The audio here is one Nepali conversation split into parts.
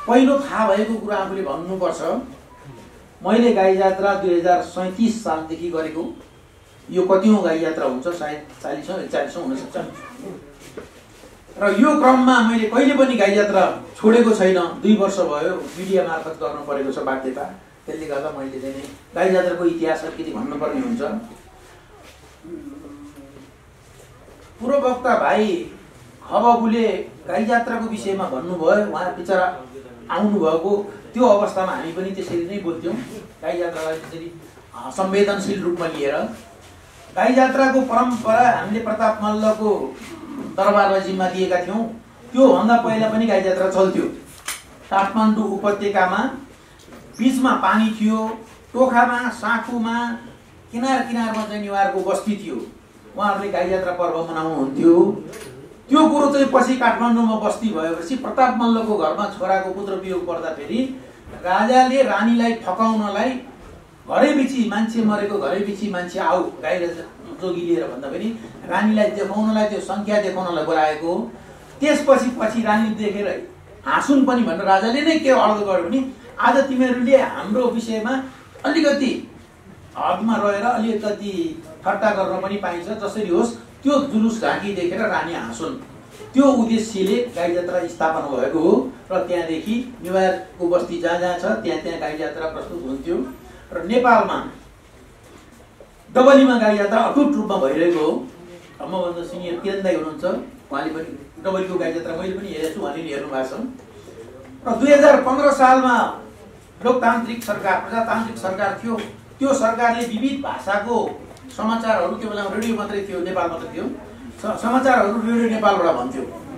पहिलो थाहा भएको कुरा आफूले भन्नुपर्छ। मैले गाई जात्रा 2037 सालदेखि गरेको। यो कतिौं गाई जात्रा हुन्छ, सायद 40औं 41औं हुन सक्छ। र यो क्रममा मैले कहिले पनि गाई जात्रा छोडेको छैन। 2 वर्ष भयो मिडिया मार्फत गर्न परेको छ बाध्यता। त्यसले गर्दा मैले चाहिँ गाई जात्राको इतिहास अलिकति भन्नुपर्ने हुन्छ। पूर्ववक्ता भाइ खबबुले गाई जात्राको विषयमा भन्नुभयो। उहाँ बिचरा आउनु भएको त्यो अवस्थामा हामी पनि त्यसरी नै बोल्थ्यौं। गाई जात्रालाई त्यसरी संवेदनशील रूपमा लिएर गाई जात्राको परम्परा हामीले प्रताप मल्लको दरबारलाई जिम्मा दिएका थियौं। त्यो भन्दा पहिला पनि गाई जात्रा चल्थ्यो। काठमाडौँ उपत्यकामा बीचमा पानी थियो, टोखामा साखुमा किनारमा चाहिँ उहाँहरूको बस्ती थियो। उहाँहरूले गाई जात्रा पर्व मनाउनुहुन्थ्यो। त्यो कुरो चाहिँ पछि काठमाडौँमा बस्ती भएपछि प्रताप मल्लको घरमा छोराको पुत्र वियोग पर्दाखेरि राजाले रानीलाई फकाउनलाई घरैबिची मान्छे मरेको घरैबिची मान्छे आऊ गाई जोगी लिएर भन्दा पनि रानीलाई देखाउनलाई, त्यो संख्या देखाउनलाई बोलाएको। त्यसपछि पछि रानी देखेर हाँसुन पनि भनेर राजाले नै के अर्थ गर्यो भने आज तिमीहरूले हाम्रो विषयमा अलिकति हदमा रहेर अलिकति ठट्टा गर्न पनि पाइन्छ। जसरी होस् त्यो जुलुस झाँकी देखेर रानी हाँसुन्। त्यो उद्देश्यले गाई जात्रा स्थापना भएको हो। र त्यहाँदेखि नेवारको बस्ती जहाँ जहाँ छ त्यहाँ गाई जात्रा प्रस्तुत हुन्थ्यो। र नेपालमा डबलीमा गाई जात्रा अटुट रूपमा भइरहेको हो। मभन्दा सिनियर किरण दाइ हुनुहुन्छ, उहाँले पनि डबलीको गाई जात्रा मैले पनि हेरेको छु, उहाँले पनि हेर्नु भएको छ। र 2015 सालमा लोकतान्त्रिक सरकार, प्रजातान्त्रिक सरकार थियो। त्यो सरकारले विविध भाषाको समाचारहरू, त्यो बेलामा रेडियो मात्रै थियो, नेपाल मात्रै थियो, समाचारहरू रेडियो नेपालबाट भन्थ्यो।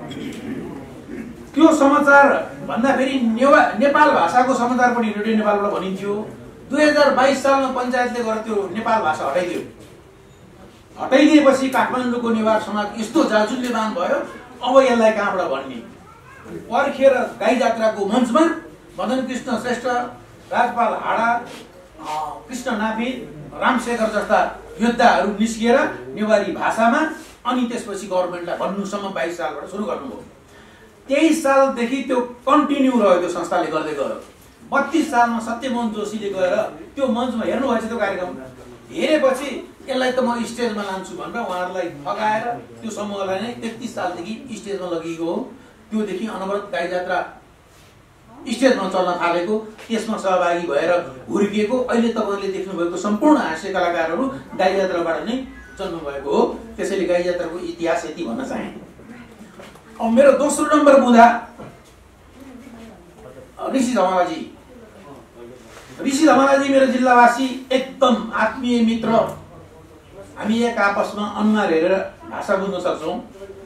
त्यो समाचार भन्दाखेरि नेपाल भाषाको समाचार पनि रेडियो नेपालबाट भनिन्थ्यो। 2022 सालमा पञ्चायतले गरेर त्यो नेपाल भाषा हटाइदियो। हटाइदिएपछि काठमाडौँको नेवार समाज यस्तो जाजुल्यमान भयो, अब यसलाई कहाँबाट भन्ने। पर्खेर गाई जात्राको मञ्चमा मदन कृष्ण श्रेष्ठ, राजपाल हाडा, कृष्ण नाफी, रामशेखर जस्ता योद्धाहरू निस्किएर नेवारी भाषामा अनि त्यसपछि गभर्नमेन्टलाई भन्नुसम्म 22 सालबाट सुरु गर्नुभयो। 23 सालदेखि त्यो कन्टिन्यू रह्यो, त्यो संस्थाले गर्दै गयो। 32 सालमा सत्यमोहन जोशीले गएर त्यो मञ्चमा हेर्नुभएछ त्यो कार्यक्रम। हेरेपछि यसलाई त म स्टेजमा लान्छु भनेर उहाँहरूलाई ठगाएर त्यो समूहलाई नै 33 सालदेखि स्टेजमा लगिएको हो। त्योदेखि अनवरत गाई जात्रा स्टेजमा चल्न थालेको, त्यसमा सहभागी भएर हुर्किएको। अहिले तपाईँले देख्नुभएको सम्पूर्ण हास्य कलाकारहरू गाई जात्राबाट नै जन्म भएको हो। त्यसैले गाई जात्राको इतिहास यति भन्न चाहे। अब मेरो दोस्रो नम्बर बुँदा ऋषि धमलाजी। ऋषि धमलाजी मेरो जिल्लावासी, एकदम आत्मीय मित्र। हामी एक आपसमा अनुहार हेरेर भाषा बुझ्न सक्छौँ।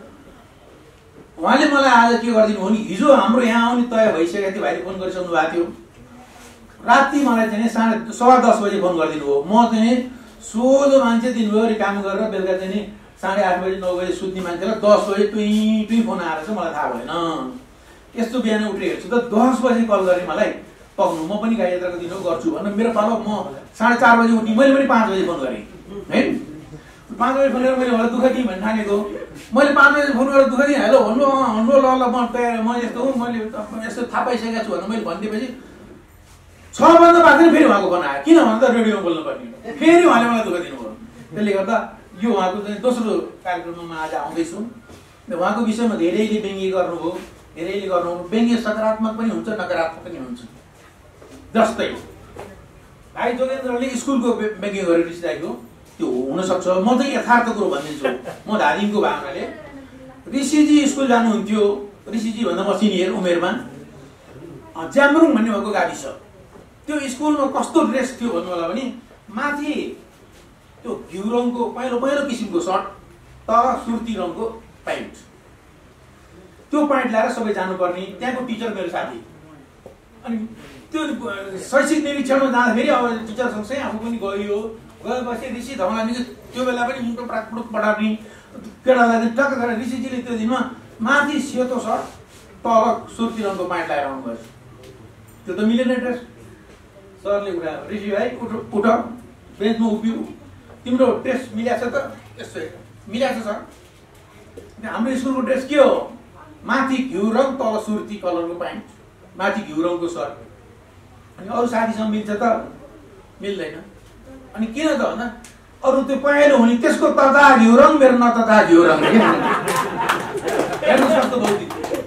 उहाँले मलाई आज के गरिदिनु हो नि, हिजो हाम्रो यहाँ आउने तय भइसकेको थियो, भाइले फोन गरिसक्नु भएको थियो। राति मलाई चाहिँ 10:30 बजे फोन गरिदिनु हो। म चाहिँ सोझो मान्छे दिनभरि काम गरेर बेलुका चाहिँ 8:30 बजे 9 बजे सुत्ने मान्छेलाई 10 बजे टुई फोन आएर चाहिँ मलाई थाहा भएन। यस्तो बिहान उठेर हेर्छु त 10 बजे कल गरेँ मलाई, पक्नु म पनि गाई जात्राको दिन गर्छु भनेर। मेरो पालो म 4:30 बजे उठ्ने, मैले पनि 5 बजे फोन गरेँ है। 5 बजे फोन गरेर मैले मलाई दुःख दिएँ भन्ने ठानेको। मैले 5 बजे फोन गरेर दुःख दिएँ, हेलो भन्नु ल म तयार, म यस्तो हुँ, मैले यस्तो थाहा पाइसकेको छु भनेर मैले भनिदिएपछि 6 भन्दा बाद फेरि उहाँको फोन आयो। किन भन्दा रेडियोमा बोल्नु पर्ने, फेरि उहाँले मलाई दुःख दिनुभयो। त्यसले गर्दा यो उहाँको चाहिँ दोस्रो कार्यक्रममा आज आउँदैछु। उहाँको विषयमा धेरैले व्यङ्ग्य गर्नुभयो, धेरैले गर्नुभयो। व्यङ्ग्य सकारात्मक पनि हुन्छ, नकारात्मक पनि हुन्छ। जस्तै भाइ जोगेन्द्रले स्कुलको व्यङ्ग्य गरेर ऋषिदाईको त्यो हुनसक्छ। म चाहिँ यथार्थ कुरो भनिदिन्छु। म धादिङको भावनाले ऋषिजी स्कुल जानुहुन्थ्यो। ऋषिजी भन्दा म सिनियर उमेरमा। ज्यामरुङ भन्ने भएको गाविस, त्यो स्कुलमा कस्तो ड्रेस थियो भन्नु होला भने माथि त्यो घिउ रङको पहेँलो किसिमको सर्ट, तर सुर्ती रङको प्यान्ट। त्यो प्यान्ट लगाएर सबै जानुपर्ने। त्यहाँको टिचर मेरो साथी। अनि त्यो शैक्षिक निरीक्षणमा जाँदाखेरि अब टिचर सँगसँगै आफू पनि गयो। गएपछि ऋषि धमलाजीको त्यो बेला पनि मुटो प्राकपुट पठाउने केटालाई टक्क गरेर ऋषिजीले त्यो दिनमा माथि सेतो सर्ट, तल सुर्ती रङको प्यान्ट लगाएर आउनुभएछ। त्यो त मिलेन ड्रेस। सरले कुरा, ऋषि भाइ उठ, बेन्चमा उभियो, तिम्रो ड्रेस मिलाएको छ त? यस्तो मिलाएको छ सर। हाम्रो स्कुलको ड्रेस के हो? माथि घिउ रङ, तल सुर्ती कलरको प्यान्ट। माथि घिउ रङको सर्ट। अनि अरू साथीसँग मिल्छ त मिल्दैन। अनि किन त भन्दा अरू त्यो पहेँलो हुने त्यसको तता घिउ रङ, मेरो नतता घिउ रङ। हेर्नु सक्दो भौतिक।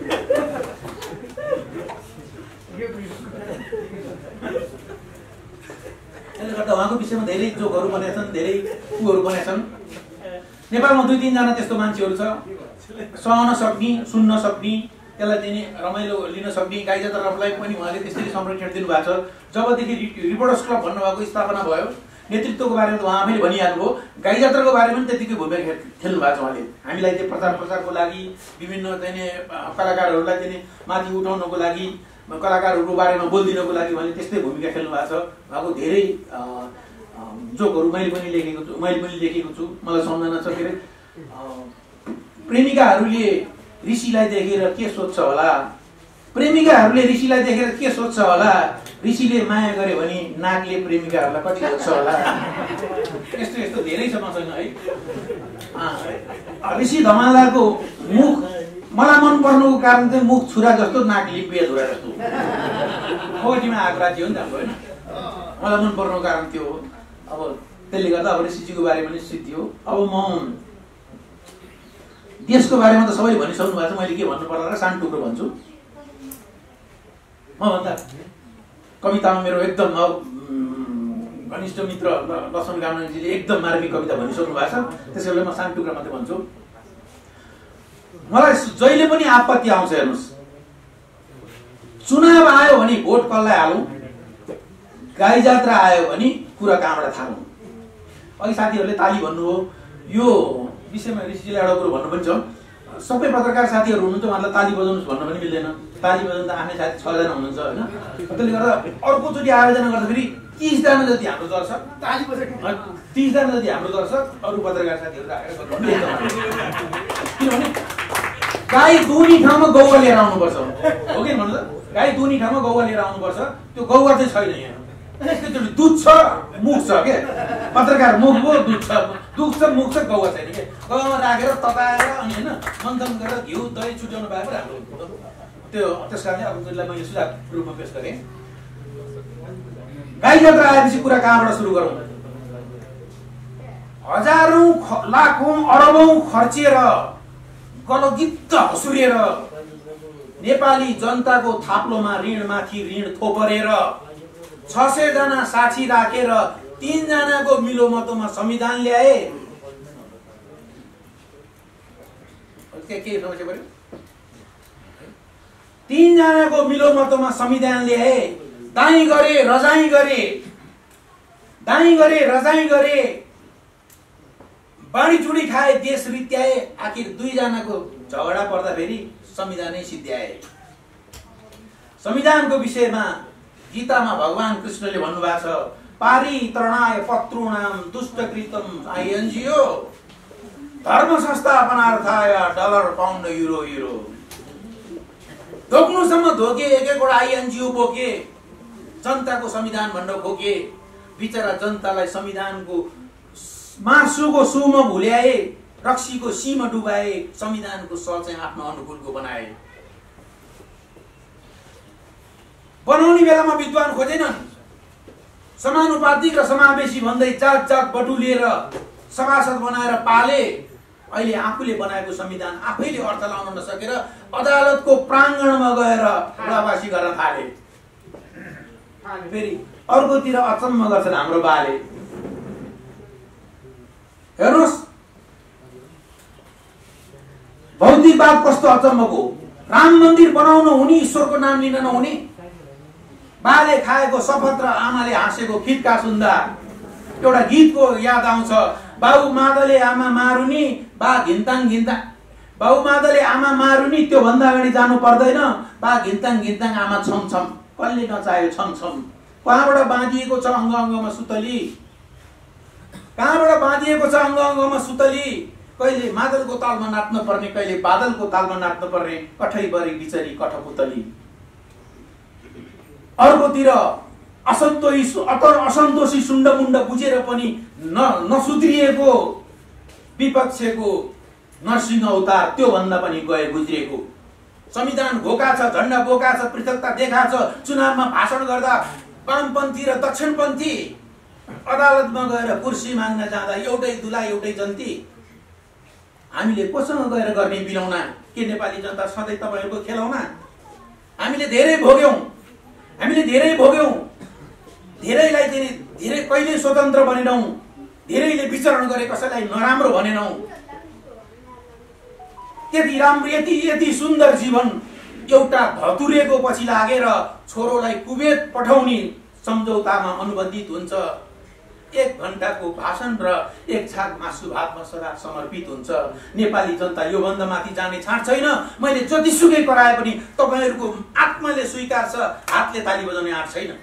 त्यसले गर्दा उहाँको विषयमा धेरै जोकहरू बनेका छन्, धेरै कुहरू बनेका छन्। नेपालमा 2-3 जना त्यस्तो मान्छेहरू छ, सहन सक्ने, सुन्न सक्ने, त्यसलाई चाहिँ रमाइलो लिन सक्ने। गाई जात्रालाई पनि उहाँले त्यसरी संरक्षण दिनुभएको छ। जबदेखि रिपोर्टर्स क्लब भन्नुभएको स्थापना भयो, नेतृत्वको बारेमा त उहाँ आफैले भनिहाल्नुभयो, गाई जात्राको बारेमा पनि त्यतिकै भूमिका खेल्नु भएको छ उहाँले। हामीलाई चाहिँ प्रचारको लागि, विभिन्न चाहिँ कलाकारहरूलाई चाहिँ माथि उठाउनको लागि, कलाकारहरूको बारेमा बोलिदिनको लागि उहाँले त्यस्तै भूमिका खेल्नु भएको छ। उहाँको धेरै जोकहरू मैले पनि लेखेको छु। मलाई सम्झना छ। के अरे प्रेमिकाहरूले ऋषिलाई देखेर के सोध्छ होला, प्रेमिकाहरूले ऋषिलाई देखेर के सोध्छ होला, ऋषिले माया गर्यो भने नागले प्रेमिकाहरूलाई कति खोज्छ होला। यस्तो यस्तो धेरै छ मसँग है। ऋषि धमालाको मुख मलाई मन पर्नुको कारण चाहिँ मुख छुरा जस्तो, नाक लिम्बिया छुरा जस्तो। खोटीमा आएको राज्य हो नि त हाम्रो, होइन? मलाई मन पर्नुको कारण त्यो हो। अब त्यसले गर्दा अब ऋषिजीको बारेमा निश्चित थियो। अब म देशको बारेमा त सबैले भनिसक्नु भएको छ, मैले के भन्नु पर्ला र सानो टुक्रो भन्छु। म भन्दा कवितामा मेरो एकदम घनिष्ठ मित्र लक्ष्मण गामजीले एकदम मार्मिक कविता भनिसक्नु भएको छ। त्यसैले म सानो टुक्रो मात्रै भन्छु। मलाई जहिले पनि आपत्ति आउँछ। हेर्नुहोस्, चुनाव आयो भने भोट कसलाई हालौँ, गाई जात्रा आयो भने कुरा कहाँबाट थालौँ। अघि साथीहरूले ताली भन्नुभयो, यो विषयमा ऋषिजीले एउटा कुरो भन्नु पनि छ। सबै पत्रकार साथीहरू हुनुहुन्छ, उहाँलाई ताली बजाउनुहोस् भन्न पनि मिल्दैन। ताली बजाउनु त आफ्नै साथी 6 जना हुनुहुन्छ, होइन? त्यसले गर्दा अर्कोचोटि आयोजना गर्दाखेरि 30 जना जति हाम्रो दर्शक, 30 जना जति हाम्रो दर्शक अरू पत्रकार साथीहरू राखेर गर्नु। किनभने गाई दुनी ठाउँमा गौवा लिएर आउनुपर्छ, हो कि भन्नु त? गाई दुनी ठाउँमा गौवा लिएर आउनुपर्छ। त्यो गौवा चाहिँ छैन यहाँ। एकैचोटि दुध छ, मुख छ के? पत्रकार मुख हो, दुध छ, मुख छ, गौवा छैन के? गौवामा राखेर तताएर अनि होइन मन्थन गरेर घिउ दही छुट्याउनु पाएको राम्रो हुन्छ। त्यो त्यस कारणले अब त्यसलाई मैले सुझाव रूपमा पेश गरेँ। गाई जात्रा आएपछि कुरा कहाँबाट सुरु गरौँ? हजारौं लाखौं अरबौं खर्चिएर गलगित्त हसुरिएर नेपाली जनताको थाप्लोमा ऋणमाथि ऋण थोपरेर 600 जना साक्षी राखेर 3 जनाको मिलोमतोमा संविधान ल्याए। के समस्या पर्यो? 3 जनाको मिलोमतोमा संविधान ल्याए। दाई गरे रजाई गरे बाणी चुडी खाए, देश रित्याए। आखिर 2 जनाको झगडा पर्दा फेरि संविधानै सिद्ध्याए। संविधानको विषयमा गीतामा भगवान कृष्णले भन्नुभएको छ, पारी तृणाय पत्रुणाम दुष्टकृतम आइएनजिओ धर्म संस्थापनार्थाय डलर पाउन्ड युरो। ढोक्नुसम्म धोके, एक-एकवटा आइएनजिओ बोके, जनताको संविधान भन्न खोके। बिचरा जनतालाई संविधानको मासुको सुमा भुल्याए, रक्सीको सीमा डुबाए, संविधानको स चाहिँ आफ्नो अनुकूलको बनाए। बनाउने बेलामा विद्वान खोजेनन्, समानुपातिक र समावेशी भन्दै जात जात बटुलिएर सभासद बनाएर पाले। अहिले आफूले बनाएको संविधान आफैले अर्थ लाउन नसकेर अदालतको प्राङ्गणमा गएर उडावासी गर्न थाले। फेरि अर्कोतिर अचम्म गर्छन् हाम्रो बाले। हेर्नुहोस्, भौतिकवाद कस्तो अचम्मको। राम मन्दिर बनाउन हुने, ईश्वरको नाम लिन नहुने। बाले खाएको शपथ र आमाले हाँसेको खिटका सुन्दा एउटा गीतको याद आउँछ। बाबु मादले आमा मारुनी, बा घिन्ताङ घिन्ताङ। बाबु मादले आमा मारुनी, त्यो भन्दा अगाडि जानु पर्दैन। बा घिन्ताङ घिन्ताङ आमा छम छम। कसले नचाह्यो छम छम? कहाँबाट बाँधिएको छ अङ्ग अङ्गमा सुतली? कहाँबाट बाँधिएको छ अङ्ग अङ्गमा सुतली? कहिले मादलको तालमा नाच्न पर्ने, कहिले बादलको तालमा नाच्न पर्ने। कठैबरी बिचरी कठपुतली। अर्कोतिर असन्तोषी सुण्डमुण्ड बुझेर पनि नसुध्रिएको विपक्षको नरसिंह अवतार, त्यो भन्दा पनि गए गुज्रिएको। संविधान घोका छ, झण्डा बोका छ, पृथकता देखा छ। चुनावमा भाषण गर्दा वामपन्थी र दक्षिणपन्थी अदालतमा गएर कुर्सी माग्न जाँदा एउटै दुला एउटै जन्ती। हामीले कोसँग गएर गर्ने बिनाउना? के नेपाली जनता सधैँ तपाईहरुको खेलाउना? हामीले धेरै भोग्यौं, धेरैलाई धेरै कहिले स्वतन्त्र बनेनौं, धेरैले विचरण गरे, कसैलाई नराम्रो भनेनौं। त्यति राम्रो, यति सुन्दर जीवन एउटा धतुरेको पछि लागेर छोरोलाई कुवेत पठाउने सम्झौतामा अनुबन्धित हुन्छ। 1 घण्टाको भाषण र 1 छाक मासु भातमा सदा समर्पित हुन्छ। नेपाली जनता यो भन्दा माथि जाने छाड छैन। मैले जतिसुकै कराए पनि तपाईहरुको आत्माले स्वीकार्छ, हातले ताली बजाउने आँट छैन।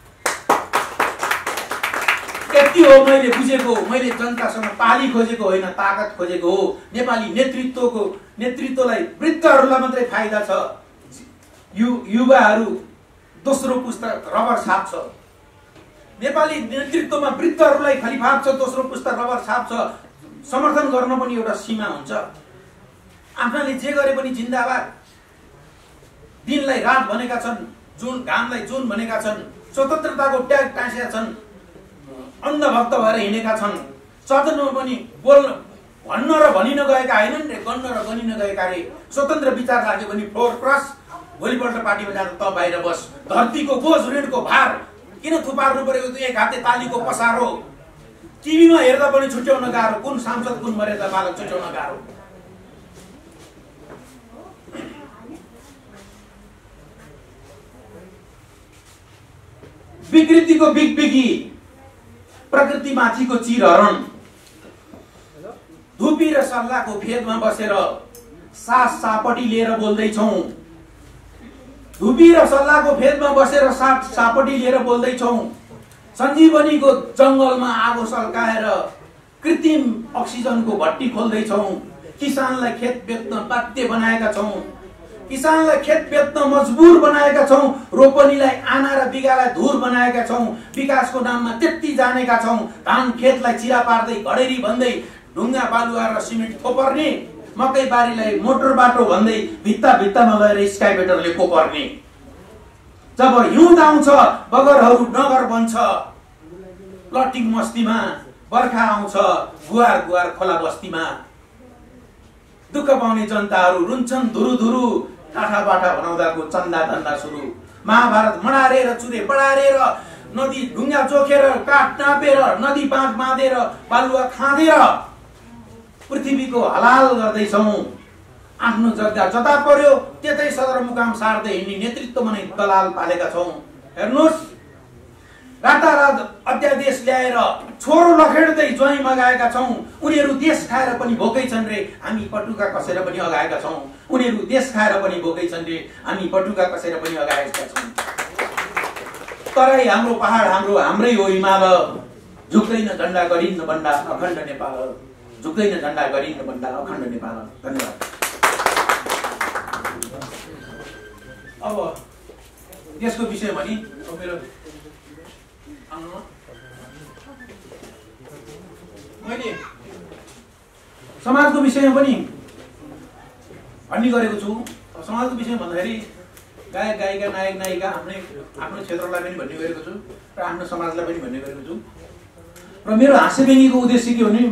यति हो मैले बुझेको। मैले जनतासँग पाली खोजेको होइन, ताकत खोजेको हो। नेपाली नेतृत्वलाई वृद्धहरूलाई मात्रै फाइदा छ। युवाहरू दोस्रो पुस्ता रबर छाप छ। नेपाली नेतृत्वमा वृद्धहरूलाई खलिफाप छ, दोस्रो पुस्ता रबर छाप छ। समर्थन गर्न पनि एउटा सीमा हुन्छ। आफ्नाले जे गरे पनि जिन्दाबाद। दिनलाई रात भनेका छन्, जुन घामलाई जुन भनेका छन्, स्वतन्त्रताको ट्याग टाँसेका छन्, अन्धभक्त भएर हिँडेका छन्। सदनमा पनि भन्न र भनिन गएका होइनन् रे, गन्न र गनिन गएका रे। स्वतन्त्र विचार लाग्यो भने फ्लोर क्रस, भोलिपल्ट पार्टीमा जाँदा त बाहिर बस। धरतीको बोझ ऋणको भार किन थुपार्नु पर्यो? एक हाते तालीको पसारो। टिभीमा हेर्दा पनि छुट्याउन गाह्रो, कुन सांसद कुन मर्यादा बालक छुट्याउन गाह्रो। विकृतिको बिगबिगी, प्रकृति माथिको चिरहरण। धुपी र सल्लाहको फेदमा बसेर सास सापटी लिएर बोल्दैछौं। धुपी र सल्लाहको फेदमा बसेर सापटी लिएर बोल्दैछौं। सञ्जीवनीको जंगलमा आगो सल्काएर कृत्रिम अक्सिजनको भट्टी खोल्दैछौं। किसानलाई खेत बेच्न बाध्य बनाएका छौं। किसानलाई खेत बेच्न मजबुर बनाएका छौं। रोपनीलाई आना र बिगालाई धुर बनाएका छौं। विकासको नाममा त्यति जानेका छौं। धान खेतलाई चिरा पार्दै घडेरी भन्दै ढुङ्गा बालुवा र सिमेन्ट थोपर्ने, मकै बारीलाई मोटर बाटो भन्दै भित्तामा गएर स्काइवेटरले कोपर्ने। जब हिउँद आउँछ बगरहरू नगर बन्छ। लटिङ मस्तीमा बर्खा आउँछ गुहार गुहार खोला बस्तीमा। दुःख पाउने जनताहरू रुन्छन् धुरुधुरु। टाठा बाठा बनाउँदाको चन्दा धन्दा सुरु। महाभारत मडारेर चुरे बडारेर, नदी ढुङ्गा चोखेर काठ नापेर, नदी बाँध बाँधेर बालुवा खाँदेर पृथ्वीको हलाल गर्दैछौं। आफ्नो जग्गा जता पर्यो त्यतै सदरमुकाम सार्दै हिँड्ने नेतृत्वमा नै दलाल पालेका छौं। हेर्नुस्, रातारात अध्यादेश ल्याएर छोरो लखेड्दै ज्वाइँ मगाएका छौं। उनीहरू देश खाएर पनि भोकै छन् रे, हामी पटुका कसेर पनि अगाएका छौं। उनीहरू देश खाएर पनि भोकै छन् रे, हामी पटुका कसेर पनि अगाएका छौं। तराई हाम्रो पहाड हाम्रै हो हिमाल। झुक्दैन झण्डा गरिन्न बन्डा अखण्ड नेपाल। झुक्दैन झण्डा गरिन्न बन्डा अखण्ड नेपाल। धन्यवाद। अब यसको विषय भनी मेरो मैले समाजको विषयमा पनि भन्ने गरेको छु। समाजको विषयमा भन्दाखेरि गायक गायिका नायक नायिका आफ्नो क्षेत्रलाई पनि भन्ने गरेको छु र आफ्नो समाजलाई पनि भन्ने गरेको छु। र मेरो हाँस्य व्यङ्ग्यको उद्देश्य के हो भने,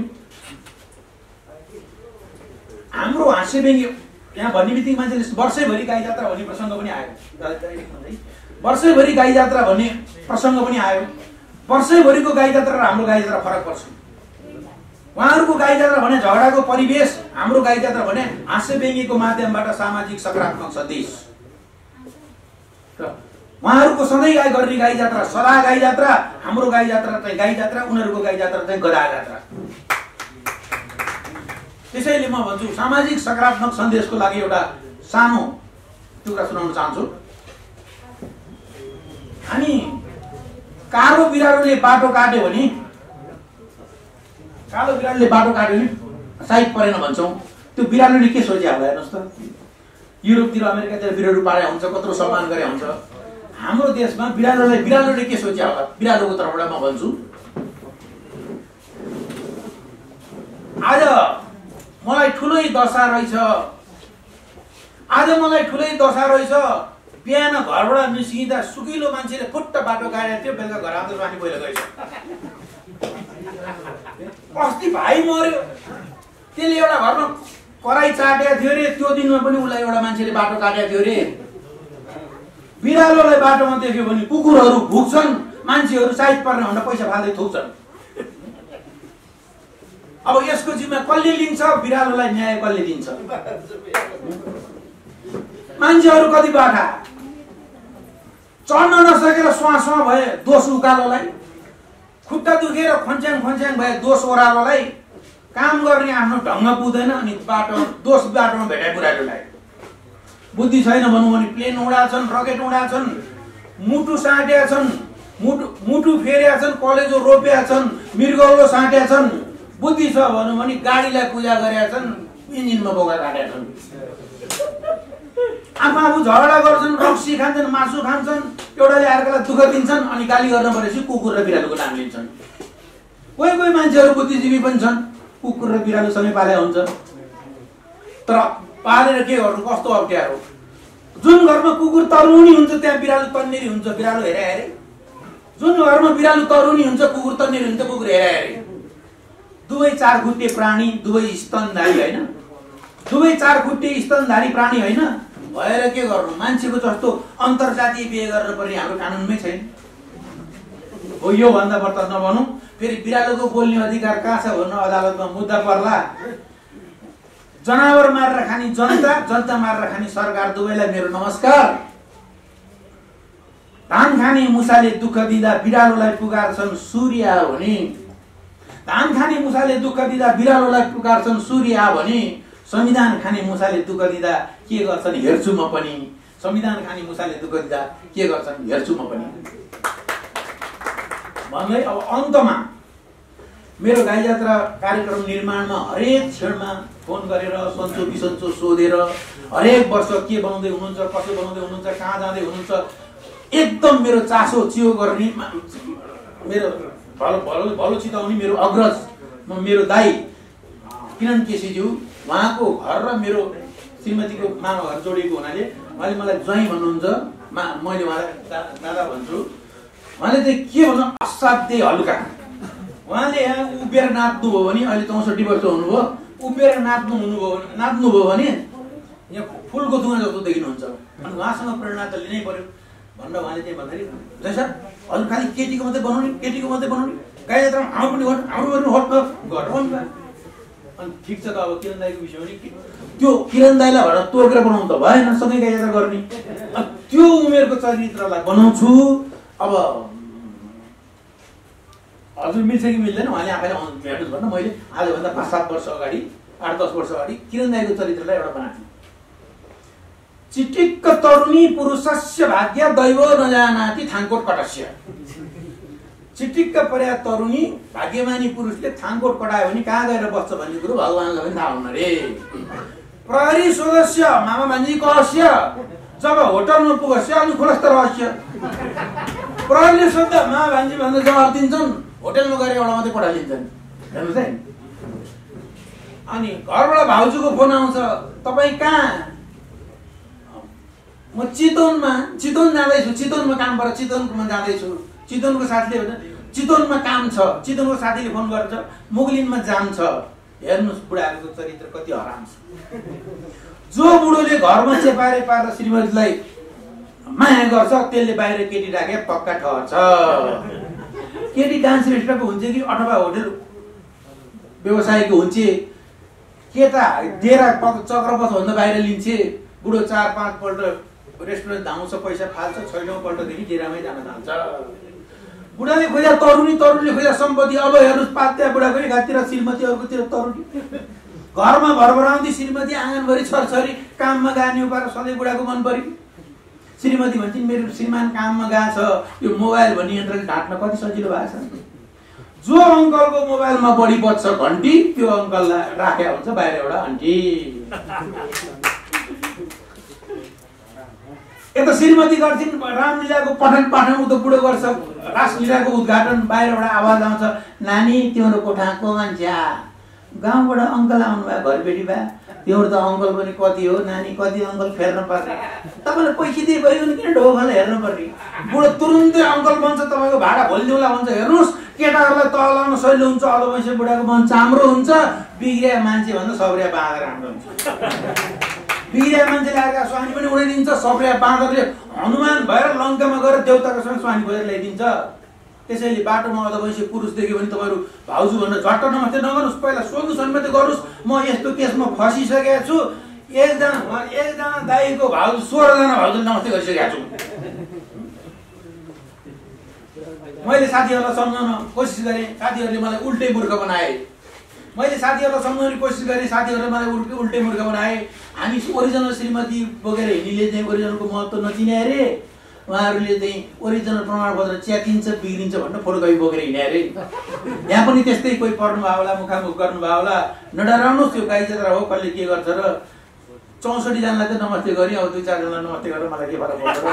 हाम्रो हाँस्य व्यङ्ग्य यहाँ भन्ने बित्तिकै मान्छेले वर्षैभरि गाई जात्रा भन्ने प्रसङ्ग पनि आयो। वर्षैभरि गाई जात्रा भन्ने प्रसङ्ग पनि आयो। वर्षैभरिको गाई जात्रा र हाम्रो गाई जात्रा फरक पर्छ। उहाँहरूको गाई जात्रा भने झगडाको परिवेश, हाम्रो गाई जात्रा भने हाँस्य व्यङ्ग्यको माध्यमबाट सामाजिक सकारात्मक सन्देश। उहाँहरूको सधैँ गर्ने गाई जात्रा सदा गाई जात्रा, हाम्रो गाई जात्रा चाहिँ गाई जात्रा, उनीहरूको गाई जात्रा चाहिँ गधा जात्रा। त्यसैले म भन्छु सामाजिक सकारात्मक सन्देशको लागि एउटा सानो टुक्रा सुनाउन चाहन्छु। हामी कालो बिरालोले बाटो काट्यो भने साइड परेन भन्छौँ। त्यो बिरालोले के सोचे होला हेर्नुहोस् त। युरोपतिर अमेरिकातिर बिरालो पारे हुन्छ, कत्रो सम्मान गरे हुन्छ। हाम्रो देशमा बिरालोले के सोचे होला? बिरालोको तर्फबाट म भन्छु, आज मलाई ठुलै दशा रहेछ, आज मलाई ठुलै दशा रहेछ, बिहान घरबाट निस्किँदा सुकिलो मान्छेले फुट्ट बाटो काटेको थियो, बेलुका घर आउँदा पानी पहिला गएछ। अस्ति भाइ मर्यो, त्यसले एउटा घरमा कराई चाटेको थियो रे, त्यो दिनमा पनि उसलाई एउटा मान्छेले बाटो काटेको थियो रे। बिरालोलाई बाटोमा देख्यो भने कुकुरहरू भुक्छन्, मान्छेहरू साइड पर्ने भन्दा पैसा फाल्दै थुक्छन्। अब यसको जिम्मा कसले लिन्छ? बिरालोलाई न्याय कसले दिन्छ? मान्छेहरू कति बाठा, चढ्न नसकेर स्वास्वा भए दोष उकालोलाई, खुट्टा दुखेर खन्च्याङ भए दोष ओह्रालोलाई, काम गर्ने आफ्नो ढङ्ग पुग्दैन अनि दोष बाटोमा भेटाइ बुढालोलाई। बुद्धि छैन भनौँ भने प्लेन उडाछन्, रकेट उडाछन्, मुटु साँट्या छन्, मुटु फेर्या छन्, कलेजो रोप्या छन्, मृगौलो साँट्या छन्। बुद्धि छ भनौँ भने गाडीलाई पूजा गरेका छन्, इन्जिनमा बोका काटेका छन्। आफू झगडा गर्छन्, रक्सी खान्छन्, मासु खान्छन्, एउटाले अर्कालाई दुःख दिन्छन्, अनि गाली गर्न परेपछि कुकुर र बिरालोको नाम लिन्छन्। कोही मान्छेहरू बुद्धिजीवी पनि छन्, कुकुर र बिरालोसँगै पाले हुन्छ। तर पालेर के गर्नु, कस्तो अप्ठ्यारो। जुन घरमा कुकुर तरुनी हुन्छ त्यहाँ बिरालो तन्नेरी हुन्छ, बिरालो हेरे। जुन घरमा बिरालो तरुनी हुन्छ, कुकुर तन्नेरी हुन्छ, कुकुर हेरे। दुवै चार खुट्टे प्राणी, दुवै स्तनधारी होइन, दुवै चार खुट्टे स्तनधारी प्राणी होइन भएर के गर्नु? मान्छेको जस्तो अन्तर्जातीय बिहे गर्न पर्ने हाम्रो कानुनमै छैन। हो यो भन्दा बढ्ता नभनौँ। फेरि बिरालोको बोल्ने अधिकार कहाँ छ भन्नु अदालतमा मुद्दा पर्ला। जनावर मारेर खाने जनता मारेर खाने सरकार, दुवैलाई मेरो नमस्कार। धान खाने मुसाले दुःख दिँदा बिरालोलाई पुकार्छन् सूर्य आ भने, धान खाने मुसाले दुःख दिँदा बिरालोलाई पुकार्छन् सूर्य आ भने, संविधान खाने मुसाले दुःख दिँदा के गर्छन् हेर्छु म पनि, संविधान खाने मुसाले दुःख दिँदा के गर्छन् हेर्छु म पनि भन्दै अब अन्तमा मेरो गाई जात्रा कार्यक्रम निर्माणमा हरेक क्षणमा फोन गरेर सन्चो बिसन्चो सोधेर हरेक वर्ष के बनाउँदै हुनुहुन्छ, कसो बनाउँदै हुनुहुन्छ, कहाँ जाँदै हुनुहुन्छ, एकदम मेरो चासो चियो गर्ने, मेरो भलो चिताउने मेरो अग्रज मेरो दाई किरण केसीज्यू, उहाँको घर र मेरो श्रीमतीको मामा घर जोडिएको हुनाले उहाँले मलाई ज्वाइँ भन्नुहुन्छ, मैले उहाँलाई दादा भन्छु। उहाँले चाहिँ के भन्नु असाध्यै हल्का। उहाँले यहाँ उभिएर नाच्नुभयो भने, अहिले 64 वर्ष हुनुभयो, उभिएर नाच्नुभयो भने यहाँ फुलको दुगा जस्तो देखिनुहुन्छ। अनि उहाँसँग प्रेरणा त लिनै पर्यो भनेर उहाँले चाहिँ भन्दाखेरि जैसा अरू खालि केटीको मात्रै बनाउने, गाई जात्रामा हाम्रो पनि हट्न। अनि ठिक छ त, अब किरण दाईको विषय पनि त्यो किरण दाईलाई भनेर तोकेर बनाउनु त भएन, सँगै गाई जात्रा गर्ने। त्यो उमेरको चरित्रलाई बनाउँछु। अब हजुर मिल्छ कि मिल्दैन उहाँले आफैले हेर्नुहोस् भन्दा मैले आजभन्दा 5-7 वर्ष अगाडि, 8-10 वर्ष अगाडि किरण दाईको चरित्रलाई एउटा बनाएको थिएँ। चिटिक्क तरुणी पुरुषस्य भाग्य दैव नजानाति थाङकोट कटस्य। चिटिक्क पर्या तरुणी भाग्यमानी पुरुषले थाङकोट कटायो भने कहाँ गएर बस्छ भन्ने कुरो भगवानलाई पनि थाहा हुन रे। प्रहरी सदस्य मामा भान्जी कहस्य जब होटलमा पुगस्य अनि खुलस्त रहस्य। प्रहरीले सोद्धा मामा भान्जी भन्दा जवाब दिन्छन्, होटलमा गएर एउटा मात्रै पठाइदिन्छन्। हेर्नुहोस् है। अनि घरबाट भाउजूको फोन आउँछ, तपाईँ कहाँ? म चितवन जाँदैछु, चितवनमा काम पर चितवनमा जाँदैछु। चितवनको साथीले भन्छ चितवनमा काम छ, चितवनको साथीले फोन गर्छ मुगलिनमा जाम छ। हेर्नुहोस् बुढाहरूको चरित्र कति हराम छ। जो बुढोले घरमा चेपारे पारेर श्रीमतीलाई माया गर्छ त्यसले बाहिर केटी राखे पक्का ठहर्छ। केटी डान्स रेस्टुरेन्टको हुन्छ कि अथवा होटल व्यवसायको हुन्छ, केटा डेरा चक्रपथ भन्दा बाहिर लिन्छे। बुढो 4-5 पल्ट रेस्टुरेन्ट धाउँछ, पैसा फाल्छ, 6औं पल्टदेखि डेरामै जान थाल्छ। बुढाले खोजा तरुणीले खोजा सम्पत्ति। अब हेर्नुहोस् पात्या बुढाको एकातिर श्रीमती, अर्कोतिर तरुणी। घरमा भरभराउँदी श्रीमती, आँगनभरि छरछरी, काममा गाने उपाएर सधैँ बुढाको मन पऱ्यो। श्रीमती भन्छन् मेरो श्रीमान काममा गएको छ, यो मोबाइल भन्ने यन्त्रले ढाँट्न कति सजिलो भएको छ। जो अङ्कलको मोबाइलमा बढी बज्छ घन्टी त्यो अङ्कललाई राखेको हुन्छ बाहिर एउटा घन्टी। यता श्रीमती गर्छिन् रामलीलाको पठन पाठन, उता बुढो गर्छ रासलीलाको उद्घाटन, बाहिरबाट आवाज आउँछ नानी तिम्रो कोठा को मान्छे गाउँबाट अङ्कल आउनुभयो घरबेटी भए त्यो त अङ्कल पनि कति हो नानी कति अङ्कल फेर्न पर्ने तपाईँले पैसा दिए भइगयो किन ढोकाले हेर्नु पर्ने बुढो तुरुन्तै अङ्कल बन्छ तपाईँको भाडा भोलिदिउँला भन्छ हेर्नुहोस् केटाहरूलाई तल लाउन सजिलो हुन्छ अलो पैसा बुढाको मन चाम्रो हुन्छ बिग्रिया मान्छे भन्दा सब्रिया बाँदर राम्रो हुन्छ बिग्रिया मान्छे लागेका स्वानी पनि उडाइदिन्छ सब्रिया बाँदरले हनुमान भएर लङ्कामा गएर देउताको सँग स्वानी खोजेर ल्याइदिन्छ त्यसैले बाटोमा अझ वैसे पुरुष देख्यो भने तपाईँहरू भाउजू भनेर झट्ट नमस्ते नगर्नुहोस् पहिला सोध्नु सन्मति गर्नुहोस् म यस्तो केसमा फसिसकेको छु एकजना दाइको भाउजू 16 जना भाउजूले नमस्ते गरिसकेको छु मैले साथीहरूलाई सम्झाउन कोसिस गरेँ साथीहरूले मलाई उल्टै मूर्ख बनाए मैले साथीहरूलाई सम्झाउने कोसिस गरेँ साथीहरूले मलाई उल्टै मूर्ख बनाए हामी ओरिजिनल श्रीमती बोकेर हिँड्नेले चाहिँ ओरिजिनलको महत्त्व नचिने अरे उहाँहरूले चाहिँ ओरिजिनल प्रमाणपत्र च्यातिन्छ बिग्रिन्छ भनेर फोटोकपी बोकेर हिँडे अरे यहाँ पनि त्यस्तै कोही पर्नुभयो होला मुखामुख गर्नुभयो होला नडराउनुहोस् त्यो गाई जात्रा हो कसले के गर्छ र 64 जनालाई चाहिँ नमस्ते गरेँ अब 2-4 जनालाई नमस्ते गरेर मलाई के फरक पर्छ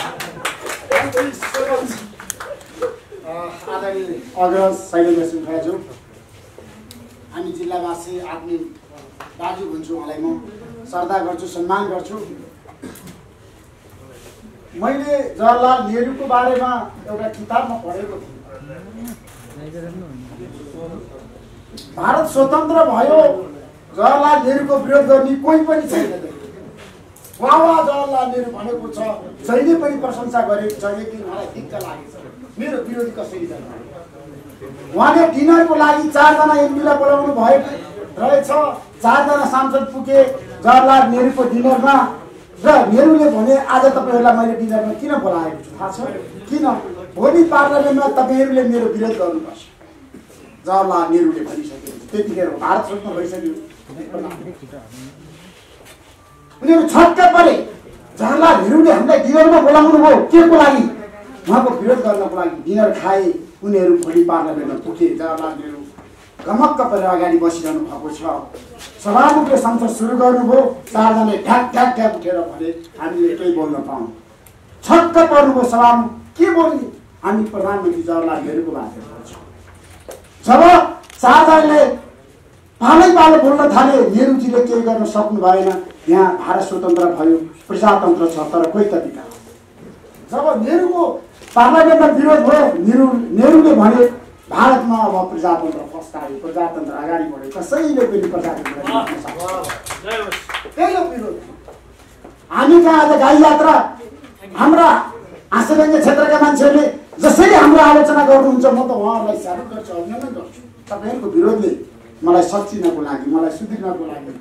आदरणीय अग्रज शैलेन्द्र श्रृङ्खलाज्यू हामी जिल्लावासी आदमी दाजु भन्छु उहाँलाई म श्रद्धा गर्छु सम्मान गर्छु मैले जवाहरलाल नेहरूको बारेमा एउटा किताबमा पढेको थिएँ भारत स्वतन्त्र भयो जवाहरलाल नेहरूको विरोध गर्ने कोही पनि छैन वाह जवाहरलाल नेहरू भनेको छ जहिले पनि प्रशंसा गरेको छ एक दिन मलाई दिक्क लागेको छ मेरो विरोधी कसरी जान्छ उहाँले डिनरको लागि 4 जना एमपीलाई बोलाउनु भएको रहेछ 4 जना सांसद पुगे जवाहरलाल नेहरूको डिनरमा र नेहरूले भने आज तपाईहरुलाई मैले डिनरमा किन बोलाएको छु थाहा छ किन भोलि पार्लियामेन्टमा तपाईहरुले मेरो विरोध गर्नुपर्छ जवाहरलाल नेहरूले भनिसके त्यतिखेर भारत स्वतन्त्र भइसक्यो उनीहरू छक्क परे जवाहरलाल नेहरूले हामीलाई डिनरमा बोलाउनु भयो के को लागि उहाँको विरोध गर्नको लागि डिनर खाए उनीहरू भोलि पार्लियामेन्टमा पुगे जवाहरलाल नेहरू गमक्क परेर अगाडि बसिरहनु भएको छ सभामुखले संसद सुरु गर्नुभयो 4 जनाले ढ्याक ढ्याक ढ्याक उठेर भने हामीले केही बोल्न पाऊँ छक्क पर्नुभयो सभामुख के बोल्ने हामी प्रधानमन्त्री जवाहरलाल नेहरूको बारेमा बोल्छौँ जब 4 जनाले पालै बोल्न थाले नेहरूजीले केही गर्न सक्नु भएन यहाँ भारत स्वतन्त्र भयो प्रजातन्त्र छ तर कोही त बिता जब नेहरूको पार्लियामेन्टमा विरोध भयो नेहरूले भने भारतमा अब प्रजातन्त्र फस्टायो प्रजातन्त्र अगाडि बढ्यो कसैले पनि प्रजातन्त्र त्यही हो विरोध हामी कहाँ आज गाई यात्रा हाम्रा आशालङ्गे क्षेत्रका मान्छेहरूले जसरी हाम्रो आलोचना गर्नुहुन्छ म त उहाँहरूलाई स्वागत गर्छु अभिनन्दन गर्छु तपाईहरुको विरोधले मलाई सच्चिनको लागि मलाई सुध्रिनको लागि